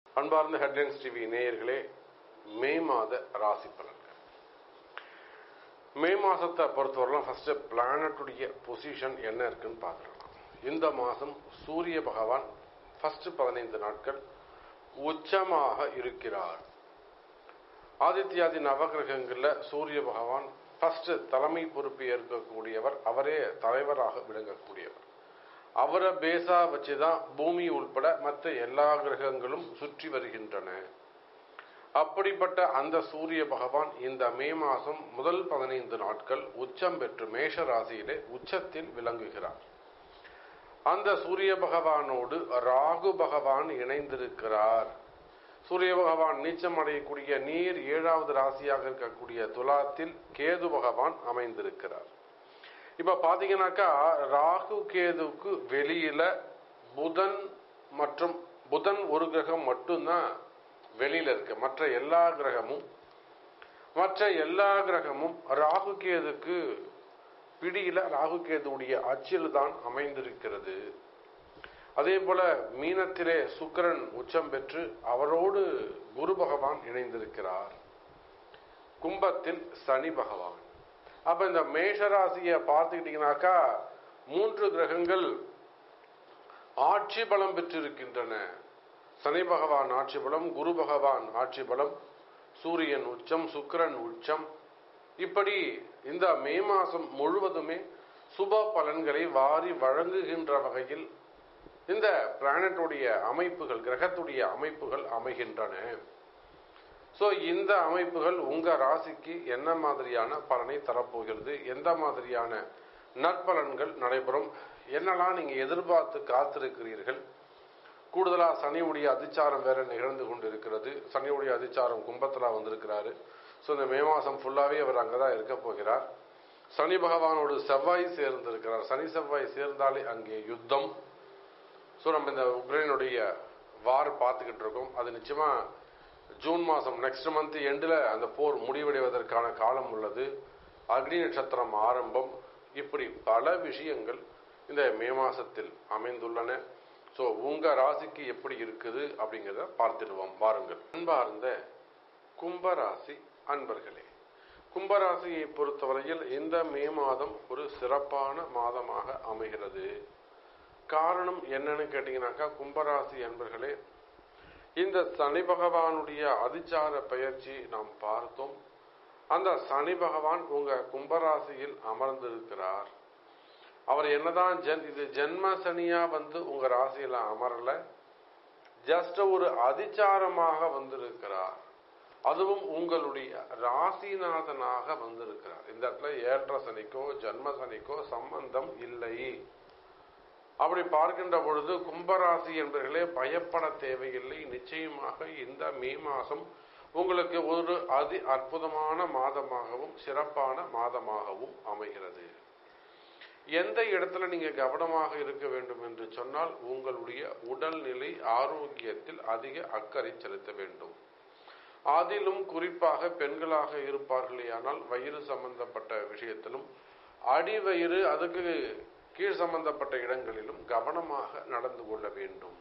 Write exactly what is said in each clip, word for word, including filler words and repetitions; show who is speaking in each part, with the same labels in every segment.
Speaker 1: அன்பார்ந்த headlines TV நேயர்களே, மே மாத ராசி பலன்கள். மே மாசத்தை பொறுத்தவரைலாம் ஃபர்ஸ்ட் பிளானட்டுடைய பொசிஷன் என்ன இருக்குன்னு பார்த்துடலாம். இந்த மாதம் சூரிய பகவான் ஃபர்ஸ்ட் பதினைந்து நாட்கள் உச்சமாக இருக்கிறார். ஆதித்யாதி நவகிரகங்கள்ல சூரிய பகவான் ஃபர்ஸ்ட் தலைமை பொறுப்பு ஏற்கக்கூடியவர், அவரே தலைவராக விளங்கக்கூடியவர். அவரை பேசா வச்சுதான் பூமி உள்பட மற்ற எல்லா கிரகங்களும் சுற்றி வருகின்றன. அப்படிப்பட்ட அந்த சூரிய பகவான் இந்த மே மாசம் முதல் பதினைந்து நாட்கள் உச்சம் பெற்று மேஷ ராசியிலே உச்சத்தில் விளங்குகிறார். அந்த சூரிய பகவானோடு ராகு பகவான் இணைந்திருக்கிறார். சூரிய பகவான் நீச்சம் அடையக்கூடிய நீர் ஏழாவது ராசியாக இருக்கக்கூடிய துலாத்தில் கேது பகவான் அமைந்திருக்கிறார். இப்ப பாத்தீங்கன்னாக்கா ராகு கேதுக்கு வெளியில புதன் மற்றும் புதன் ஒரு கிரகம் மட்டும்தான் வெளியில இருக்கு. மற்ற எல்லா கிரகமும் மற்ற எல்லா கிரகமும் ராகு கேதுக்கு பிடியில ராகு கேதுடைய அச்சில் தான் அமைந்திருக்கிறது. அதே போல மீனத்திலே சுக்கிரன் உச்சம் பெற்று அவரோடு குரு பகவான் இணைந்திருக்கிறார். கும்பத்தில் சனி பகவான். அப்ப இந்த மேஷராசியை பார்த்துக்கிட்டீங்கன்னாக்கா மூன்று கிரகங்கள் ஆட்சி பலம் பெற்றிருக்கின்றன. சனி பகவான் ஆட்சி பலம், குரு பகவான் ஆட்சி பலம், சூரியன் உச்சம், சுக்கிரன் உச்சம். இப்படி இந்த மே மாசம் முழுவதுமே சுப பலன்களை வாரி வழங்குகின்ற வகையில் இந்த பிளானட்டுடைய அமைப்புகள், கிரகத்துடைய அமைப்புகள் அமைகின்றன. சோ இந்த அமைப்புகள் உங்க ராசிக்கு என்ன மாதிரியான பலனை தரப்போகிறது, எந்த மாதிரியான நற்பலன்கள் நடைபெறும், என்னெல்லாம் நீங்க எதிர்பார்த்து காத்திருக்கிறீர்கள். கூடுதலா சனியுடைய அதிச்சாரம் வேற நிகழ்ந்து கொண்டிருக்கிறது. சனியுடைய அதிச்சாரம் கும்பத்துல வந்திருக்கிறாரு. ஸோ இந்த மே மாசம் ஃபுல்லாவே அவர் அங்கதான் இருக்க போகிறார். சனி பகவானோடு செவ்வாய் சேர்ந்திருக்கிறார். சனி செவ்வாய் சேர்ந்தாலே அங்கே யுத்தம். ஸோ நம்ம இந்த உக்ரைனுடைய வார் பார்த்துக்கிட்டு இருக்கோம். அது நிச்சயமா ஜூன் மாசம் நெக்ஸ்ட் மந்த் எண்டில் அந்த போர் முடிவடைவதற்கான காலம் உள்ளது. அக்னி நட்சத்திரம் ஆரம்பம். இப்படி பல விஷயங்கள் இந்த மே மாசத்தில் அமைந்துள்ளன. ஸோ உங்க ராசிக்கு எப்படி இருக்குது அப்படிங்கிறத பார்த்துடுவோம் வாருங்கள். அன்பார்ந்த கும்பராசி அன்பர்களே, கும்பராசியை பொறுத்தவரையில் இந்த மே மாதம் ஒரு சிறப்பான மாதமாக அமைகிறது. காரணம் என்னன்னு கேட்டீங்கன்னாக்கா, கும்பராசி அன்பர்களே, இந்த சனி பகவானுடைய அதிச்சார பயிற்சி நாம் பார்த்தோம். அந்த சனி பகவான் உங்க கும்பராசியில் அமர்ந்திருக்கிறார். அவர் என்னதான் ஜன் இது ஜென்ம சனியா வந்து உங்க ராசியில அமரல, ஜஸ்ட் ஒரு அதிச்சாரமாக வந்திருக்கிறார். அதுவும் உங்களுடைய ராசிநாதனாக வந்திருக்கிறார். இந்த இடத்துல ஏற்ற சனிக்கோ ஜென்ம சனிக்கோ சம்பந்தம் இல்லை. அப்படி பார்க்கின்ற பொழுது கும்பராசி என்பவர்களே பயப்பட தேவையில்லை. நிச்சயமாக இந்த மே மாசம் உங்களுக்கு ஒரு அதி அற்புதமான மாதமாகவும் சிறப்பான மாதமாகவும் அமைகிறது. எந்த இடத்துல நீங்க கவனமாக இருக்க வேண்டும் என்று சொன்னால், உங்களுடைய உடல்நிலை ஆரோக்கியத்தில் அதிக அக்கறை செலுத்த வேண்டும். அதிலும் குறிப்பாக பெண்களாக இருப்பார்களேயானால் வயிறு சம்பந்தப்பட்ட விஷயத்திலும் அடிவயிறு அதுக்கு கீழ் சம்பந்தப்பட்ட இடங்களிலும் கவனமாக நடந்து கொள்ள வேண்டும்.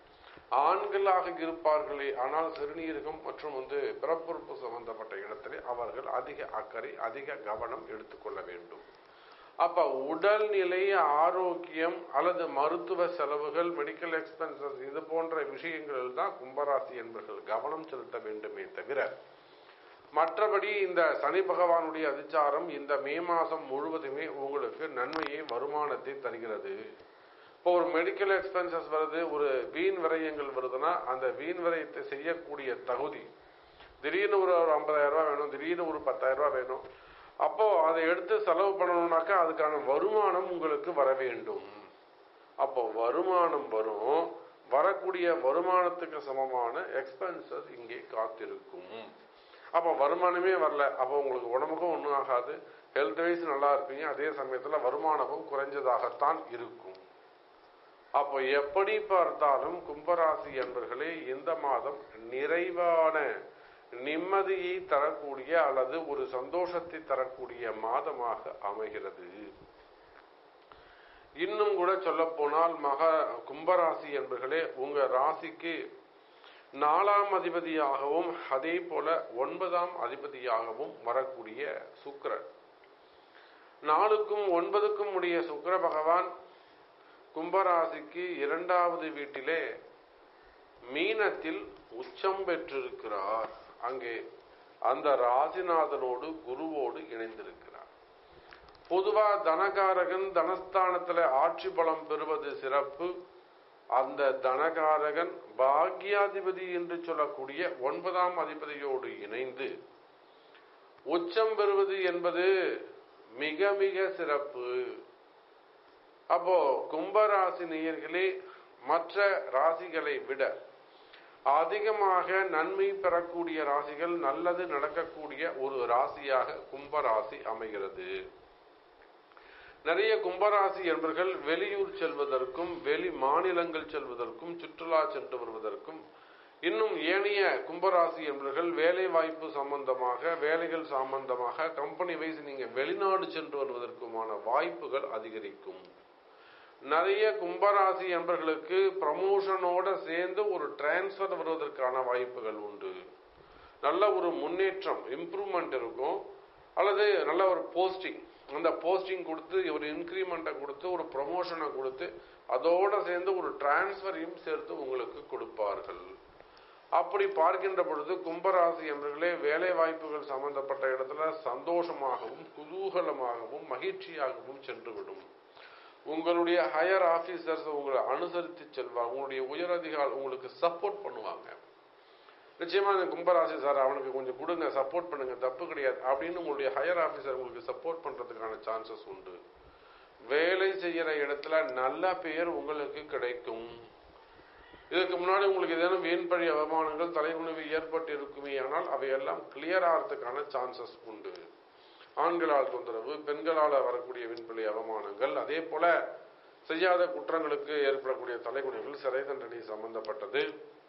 Speaker 1: ஆண்களாக இருப்பார்களே ஆனால் சிறுநீரகம் மற்றும் வந்து பிறப்புறுப்பு சம்பந்தப்பட்ட இடத்திலே அவர்கள் அதிக அக்கறை அதிக கவனம் எடுத்துக்கொள்ள வேண்டும். அப்ப உடல்நிலை ஆரோக்கியம் அல்லது மருத்துவ செலவுகள், மெடிக்கல் எக்ஸ்பென்சஸ், இது போன்ற விஷயங்களில் தான் கும்பராசி என்பவர்கள் கவனம் செலுத்த வேண்டுமே தவிர, மற்றபடி இந்த சனி பகவானுடைய அதிச்சாரம் இந்த மே மாசம் முழுவதுமே உங்களுக்கு நன்மையை வருமானத்தை தருகிறது. இப்போ ஒரு மெடிக்கல் எக்ஸ்பென்சஸ் வருது, ஒரு வீண் விரயங்கள் வருதுன்னா அந்த வீண் விரயத்தை செய்யக்கூடிய தகுதி, திடீர்னு ஒரு ஒரு ஐம்பதாயிரம் ரூபாய் வேணும், திடீர்னு ஒரு பத்தாயிரம் ரூபாய் வேணும், அப்போ அதை எடுத்து செலவு பண்ணணும்னாக்கா அதுக்கான வருமானம் உங்களுக்கு வர வேண்டும். அப்போ வருமானம் வரும், வரக்கூடிய வருமானத்துக்கு சமமான எக்ஸ்பென்சஸ் இங்கே காத்திருக்கும். அப்போ வருமானமே வரல, அப்போ உங்களுக்கு உடம்புக்கும் ஒன்றும் ஆகாது, ஹெல்த் வைஸ் நல்லா இருப்பீங்க, அதே சமயத்துல வருமானமும் குறைஞ்சதாகத்தான் இருக்கும். அப்போ எப்படி பார்த்தாலும் கும்பராசி என்பர்களே இந்த மாதம் நிறைவான நிம்மதியை தரக்கூடிய அல்லது ஒரு சந்தோஷத்தை தரக்கூடிய மாதமாக அமைகிறது. இன்னும் கூட சொல்ல போனால் மக கும்பராசி என்பர்களே உங்க ராசிக்கு நாலாம் அதிபதியாகவும் அதே போல ஒன்பதாம் அதிபதியாகவும் வரக்கூடிய சுக்கிரன். நாலுக்கும் ஒன்பதுக்கும் உடைய சுக்கிர பகவான் கும்பராசிக்கு இரண்டாவது வீட்டிலே மீனத்தில் உச்சம் பெற்றிருக்கிறார். அங்கே அந்த ராசிநாதனோடு குருவோடு இணைந்திருக்கிறார். பொதுவா தனகாரகன் தனஸ்தானத்துல ஆட்சி பலம் பெறுவது சிறப்பு. அந்த தனகாரகன் பாக்யாதிபதி என்று சொல்லக்கூடிய ஒன்பதாம் அதிபதியோடு இணைந்து உச்சம் பெறுவது என்பது மிக மிக சிறப்பு. அப்போ கும்பராசி நேயர்களே மற்ற ராசிகளை விட அதிகமாக நன்மை பெறக்கூடிய ராசிகள், நல்லது நடக்கக்கூடிய ஒரு ராசியாக கும்பராசி அமைகிறது. நிறைய கும்பராசி என்பவர்கள் வெளியூர் செல்வதற்கும் வெளி மாநிலங்கள் செல்வதற்கும் சுற்றுலா சென்று வருவதற்கும், இன்னும் ஏனைய கும்பராசி என்பவர்கள் வேலை வாய்ப்பு சம்பந்தமாக வேலைகள் சம்பந்தமாக கம்பெனி வைஸ் நீங்க வெளிநாடு சென்று வருவதற்குமான வாய்ப்புகள் அதிகரிக்கும். நிறைய கும்பராசி என்பவர்களுக்கு ப்ரமோஷனோட சேர்ந்து ஒரு டிரான்ஸ்பர் வருவதற்கான வாய்ப்புகள் உண்டு. நல்ல ஒரு முன்னேற்றம் இம்ப்ரூவ்மெண்ட் இருக்கும். அல்லது நல்ல ஒரு போஸ்டிங், அந்த போஸ்டிங் கொடுத்து ஒரு இன்கிரிமெண்ட்டை கொடுத்து ஒரு ப்ரமோஷனை கொடுத்து அதோட சேர்ந்து ஒரு டிரான்ஸ்பரையும் சேர்த்து உங்களுக்கு கொடுப்பார்கள். அப்படி பார்க்கின்ற பொழுது கும்பராசி என்பவர்களே வேலை வாய்ப்புகள் சம்பந்தப்பட்ட இடத்துல சந்தோஷமாகவும் குதூகலமாகவும் மகிழ்ச்சியாகவும் சென்றுவிடும். உங்களுடைய ஹையர் ஆபீசர்ஸ் உங்களை அனுசரித்து செல்வாங்க. உங்களுடைய உயர் அதிகாரிகள் உங்களுக்கு சப்போர்ட் பண்ணுவாங்க. நிச்சயமா கும்பராசி சார் அவனுக்கு கொஞ்சம் கொடுங்க, சப்போர்ட் பண்ணுங்க, தப்பு கிடையாது அப்படின்னு உங்களுடைய ஹையர் ஆபீசர் உங்களுக்கு சப்போர்ட் பண்றதுக்கான சான்சஸ் உண்டு. வேலை செய்யற இடத்துல நல்ல பெயர் உங்களுக்கு கிடைக்கும். இதுக்கு முன்னாடி உங்களுக்கு ஏதேனும் வீண்பழி அவமானங்கள் தலைகுனிவு ஏற்பட்டு இருக்குமே ஆனால் அவையெல்லாம் கிளியர் ஆகிறதுக்கான சான்சஸ் உண்டு. ஆண்களால் தொந்தரவு, பெண்களால் வரக்கூடிய வீண்பழி அவமானங்கள், அதே போல செய்யாத குற்றங்களுக்கு ஏற்படக்கூடிய தலைகுனிவுகள், சிறை தண்டனை சம்பந்தப்பட்டது,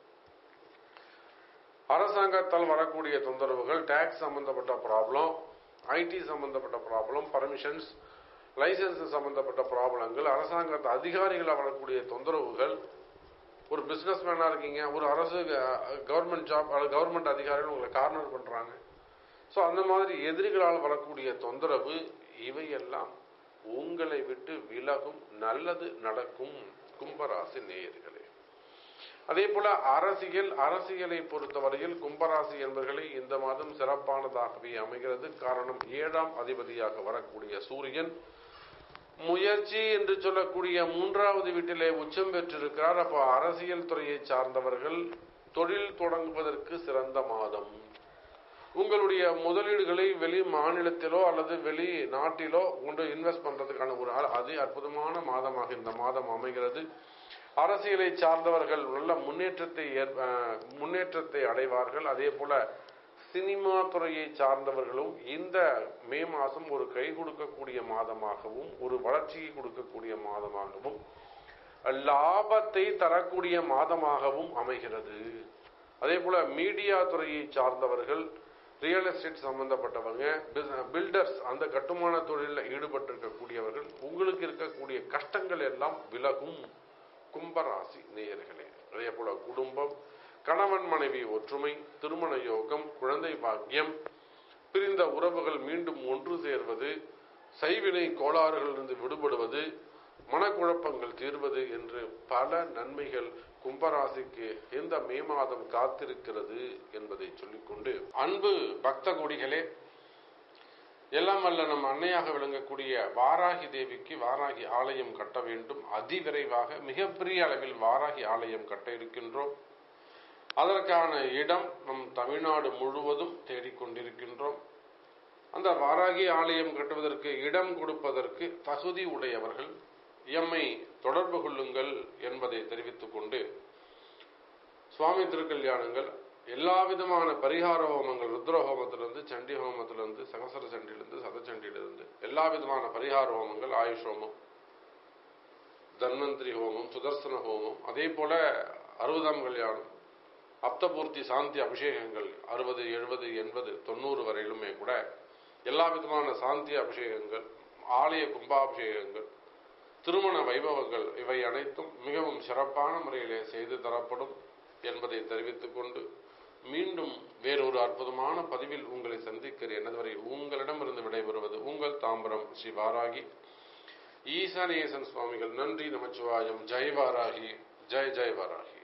Speaker 1: அரசாங்கத்தால் வரக்கூடிய தொந்தரவுகள், டாக்ஸ் சம்பந்தப்பட்ட ப்ராப்ளம், ஐடி சம்பந்தப்பட்ட ப்ராப்ளம், பர்மிஷன்ஸ், லைசன்ஸ் சம்பந்தப்பட்ட ப்ராப்ளங்கள், அரசாங்க அதிகாரிகளால் வரக்கூடிய தொந்தரவுகள், ஒரு பிசினஸ் மேனா இருக்கீங்க, ஒரு அரசு கவர்மெண்ட் ஜாப் அல்லது கவர்மெண்ட் அதிகாரிகள் உங்களை கார்னர் பண்றாங்க. ஸோ அந்த மாதிரி எதிரிகளால் வரக்கூடிய தொந்தரவு இவையெல்லாம் உங்களை விட்டு விலகும், நல்லது நடக்கும் கும்பராசி நேயர்களே. அதே போல அரசியல் அரசியலை பொறுத்தவரையில் கும்பராசி என்பவர்களை இந்த மாதம் சிறப்பானதாகவே அமைகிறது. காரணம் ஏழாம் அதிபதியாக வரக்கூடிய சூரியன் முயற்சி என்று சொல்லக்கூடிய மூன்றாவது வீட்டிலே உச்சம் பெற்றிருக்கிறார். அப்போ அரசியல் துறையை சார்ந்தவர்கள் தொழில் தொடங்குவதற்கு சிறந்த மாதம். உங்களுடைய முதலீடுகளை வெளி மாநிலத்திலோ அல்லது வெளி நாட்டிலோ கொண்டு இன்வெஸ்ட் பண்றதுக்கான ஒரு அதி அற்புதமான மாதமாக இந்த மாதம் அமைகிறது. அரசியலை சார்ந்தவர்கள் நல்ல முன்னேற்றத்தை முன்னேற்றத்தை அடைவார்கள். அதே போல சினிமா துறையை சார்ந்தவர்களும் இந்த மே மாதம் ஒரு கை கொடுக்கக்கூடிய மாதமாகவும் ஒரு வளர்ச்சியை கொடுக்கக்கூடிய மாதமாகவும் லாபத்தை தரக்கூடிய மாதமாகவும் அமைகிறது. அதே போல மீடியா துறையை சார்ந்தவர்கள், ரியல் எஸ்டேட் சம்பந்தப்பட்டவங்க, பில்டர்ஸ், அந்த கட்டுமான தொழிலில் ஈடுபட்டிருக்கக்கூடியவர்கள், உங்களுக்கு இருக்கக்கூடிய கஷ்டங்கள் எல்லாம் விலகும் கும்பராசி நேயர்களே. அதே போல குடும்பம், கணவன் மனைவி ஒற்றுமை, திருமண யோகம், குழந்தை பாக்கியம், பிரிந்த உறவுகள் மீண்டும் ஒன்று சேர்வது, செய்வினை கோளாறுகளிலிருந்து விடுபடுவது, மனக்குழப்பங்கள் தீர்வது என்று பல நன்மைகள் கும்பராசிக்கு இந்த மே மாதம் காத்திருக்கிறது என்பதை சொல்லிக்கொண்டு, அன்பு பக்த கோடிகளே, எல்லாம் அல்ல நம் அன்னையாக விளங்கக்கூடிய வாராகி தேவிக்கு வாராகி ஆலயம் கட்ட வேண்டும். அதிவிரைவாக மிகப்பெரிய அளவில் வாராகி ஆலயம் கட்ட இருக்கின்றோம். அதற்கான இடம் நம் தமிழ்நாடு முழுவதும் தேடிக்கொண்டிருக்கின்றோம். அந்த வாராகி ஆலயம் கட்டுவதற்கு இடம் கொடுப்பதற்கு தகுதி உடையவர்கள் எம்மை தொடர்பு கொள்ளுங்கள் என்பதை தெரிவித்துக் கொண்டு, சுவாமி திருக்கல்யாணங்கள், எல்லா விதமான பரிகார ஹோமங்கள், ருத்ர ஹோமத்திலிருந்து, சண்டி ஹோமத்திலிருந்து, சகசர சண்டிலிருந்து, சதச்சண்டிலிருந்து எல்லா விதமான பரிகார ஹோமங்கள், ஆயுஷ் ஹோமம், தன்வந்திரி ஹோமம், சுதர்சன ஹோமம், அதே போல அறுபதாம் கல்யாணம், அப்தபூர்த்தி சாந்தி அபிஷேகங்கள் அறுபது எழுபது எண்பது தொண்ணூறு வரையிலுமே கூட எல்லா விதமான சாந்தி அபிஷேகங்கள், ஆலய கும்பாபிஷேகங்கள், திருமண வைபவங்கள் இவை அனைத்தும் மிகவும் சிறப்பான முறையிலே செய்து தரப்படும். என்பதை தெரிவித்துக் கொண்டு மீண்டும் வேறொரு அற்புதமான பதிவில் உங்களை சந்திக்கிறேன். அதுவரை உங்களிடமிருந்து விடைபெறுவது உங்கள் தாம்பரம் ஸ்ரீ வாராகி ஈசானேசன் சுவாமிகள். நன்றி. நமச்சிவாயம். ஜெய் வாராகி. ஜெய் ஜெய் வாராகி.